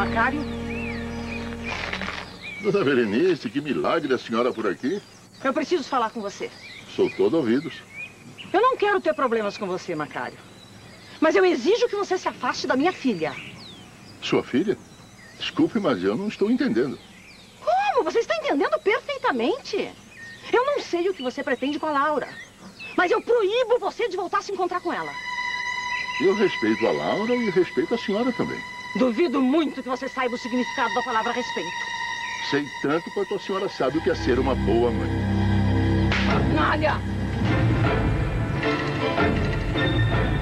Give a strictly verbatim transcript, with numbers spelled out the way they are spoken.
Macário? Dona Berenice, que milagre a senhora por aqui. Eu preciso falar com você. Sou todo ouvidos. Eu não quero ter problemas com você, Macário. Mas eu exijo que você se afaste da minha filha. Sua filha? Desculpe, mas eu não estou entendendo. Como? Você está entendendo perfeitamente. Eu não sei o que você pretende com a Laura. Mas eu proíbo você de voltar a se encontrar com ela. Eu respeito a Laura e respeito a senhora também. Duvido muito que você saiba o significado da palavra respeito. Sei tanto quanto a senhora sabe o que é ser uma boa mãe. Nália!